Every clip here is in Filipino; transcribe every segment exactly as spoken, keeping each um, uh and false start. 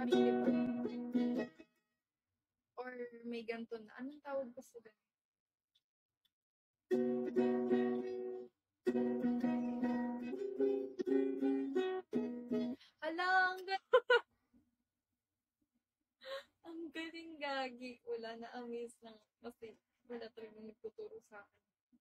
namin, di ba? Or may ganito na. Anong tawag ba sa ganito? Hala, ang galing. Ang galing, gagi. Wala na, amaze lang. Kasi wala talagang nagtuturo sa akin.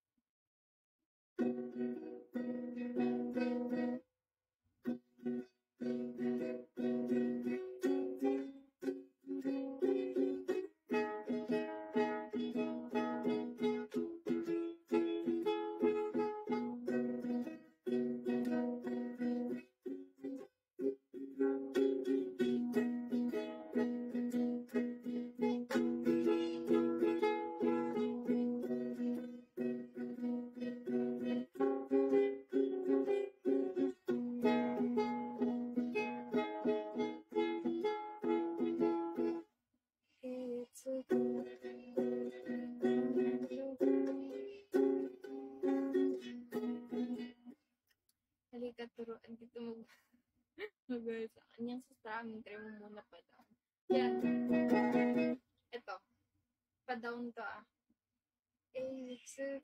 It's a halika, turuan dito mag mag sa kanyang sa amin. Try mo muna pa down. Yan. Ito. Pa down to ah. It's a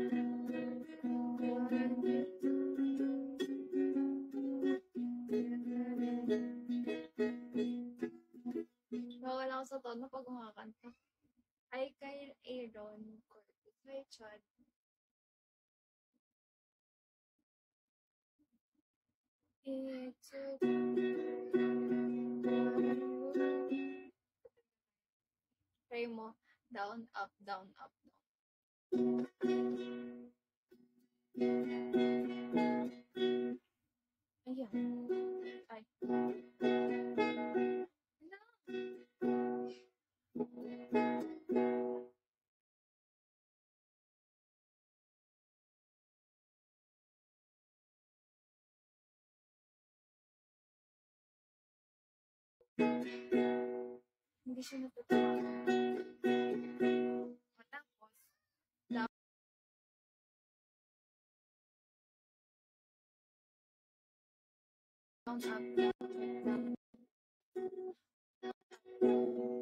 nawala ako sa tono pag kumakanta. Hi kay Aaron Corpus. Hi Chad. It's a try mo. Down, up, down, up, down. Ayan. Ay. Hindi siya natutuwa. Matapos, down, down, up, down, down.